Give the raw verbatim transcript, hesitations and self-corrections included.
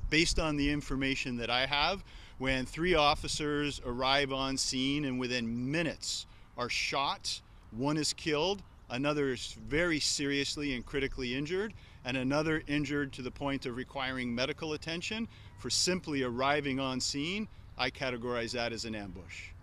based on the information that I have, when three officers arrive on scene and within minutes are shot, one is killed, another is very seriously and critically injured, and another injured to the point of requiring medical attention for simply arriving on scene, I categorize that as an ambush.